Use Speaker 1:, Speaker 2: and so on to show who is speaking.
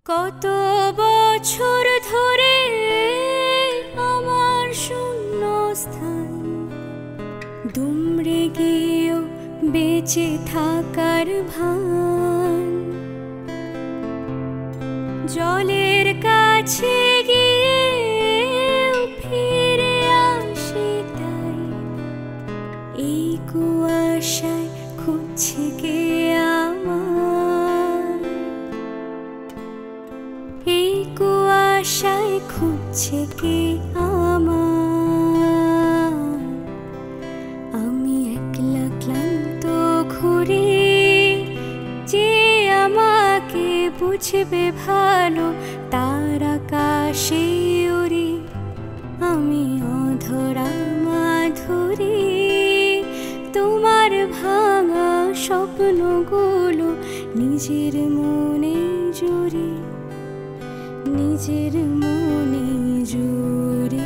Speaker 1: কত বছর ধরে আমার শূন্য স্থান, দুমড়ে গিয়েও বেঁচে থাকার ভান। জলের কাছে গিয়ে ফিরে আসি তাই, এই কুয়াশায় খুঁজছে কে আমার, এই কুয়াশায় খুঁজছে কে আমার। আমি একলা ক্লান্ত ঘুরে, যে আমাকে বুঝবে ভালো তার আকাশে উড়ি। আমি অধরা মাধুরী, তোমার ভাঙা স্বপ্নগুলো নিজের মনে জুড়ি, নিজের মনে জুড়ি।